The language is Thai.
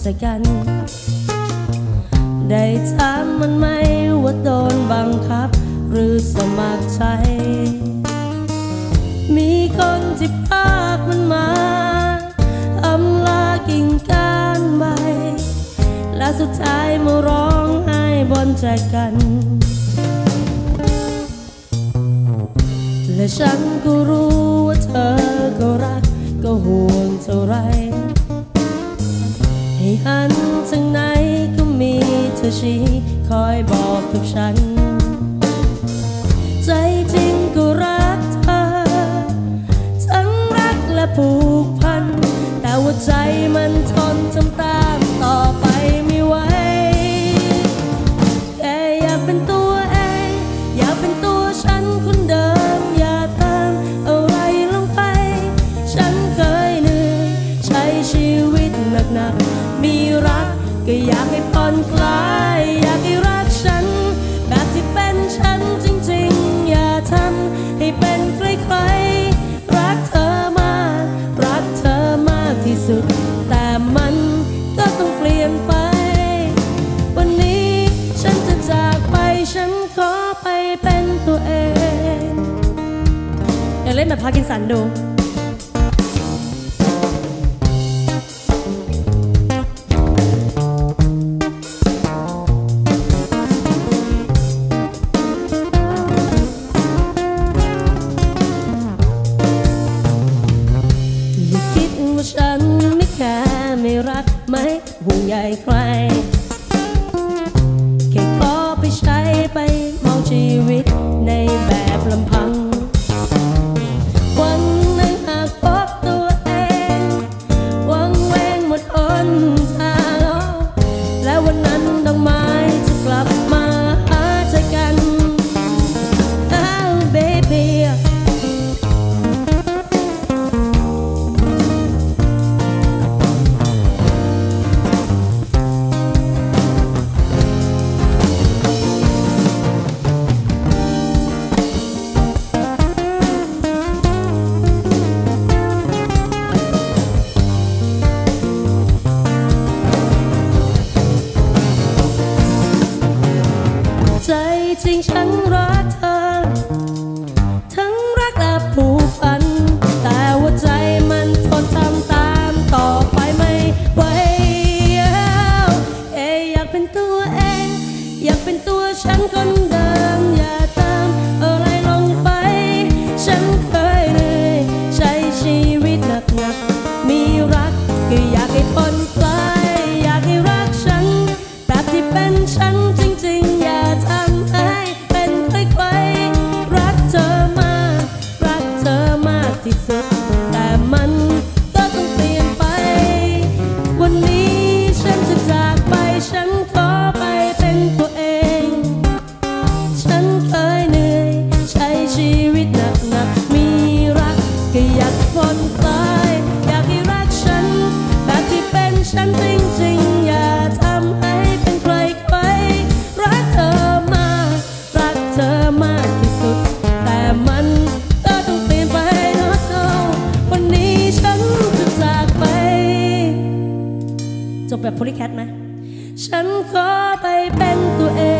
ใจกันได้ถามมันไหมว่าโดนบังคับหรือสมัครใจมีคนที่พากมันมาอำลากิ่งก้านใบและสุดท้ายมาร้องไห้บนใจกันและฉันก็รู้ว่าเธอก็รักก็ห่วงเท่าไรให้หันทางไหนก็มีเธอชี้คอยบอกกับฉันใจจริงก็รักเธอทั้งรักและผูกพันแต่ว่าใจมันทนทำตามต่อไปไม่ไหวแค่อยากเป็นตัวเองอยากเป็นตัวฉันคนเดิมอย่าเติมอะไรลงไปฉันเคยเหนื่อยใช้ชีวิตหนักๆมีรักก็อยากให้ผ่อนคลายอยากให้รักฉันแบบที่เป็นฉันจริงๆอย่าทำให้เป็นใครๆรักเธอมากรักเธอมากที่สุดแต่มันก็ต้องเปลี่ยนไปวันนี้ฉันจะจากไปฉันขอไปเป็นตัวเองอยากเล่นแบบพาร์กินสันดูฉันไม่แค่ไม่รักไม่ห่วงใยใครแค่ขอไปใช้ไปมองชีวิตในแบบลำพังวันหนึ่งหากพบตัวเองวังเวงหมดหนทางและวันนั้นดอกไม้จะกลับมาหาใจกันbabyใจจริงฉันรักเธอทั้งรักและผูกพันแต่ว่าใจมันทนทำตามต่อไปไม่ไหวอยากเป็นตัวเองอยากเป็นตัวฉันคนเดิมอย่าตามอะไรลงไปฉันเคยเหนื่อยใช้ชีวิตหนักๆมีรักก็อยากให้ผ่อนคลายอยากให้รักฉันแบบที่เป็นฉันจริงๆอย่าทำให้เป็นใครๆรักเธอมากรักเธอมากที่สุดแต่มันก็ต้องเปลี่ยนไปวันนี้ฉันจะจากไปฉันขอไปเป็นตัวเองฉันเคยเหนื่อยใช้ชีวิตหนักๆมีรักก็อยากผ่อนคลายอยากให้รักฉันแบบที่เป็นฉันจริงๆอย่าทำให้เป็นใครๆรักเธอมากรักเธอมากที่สุดแต่มันก็ต้องเปลี่ยนไปวันนี้ฉันจะจากไปจบแบบโพลีแคทไหมฉันขอไปเป็นตัวเอง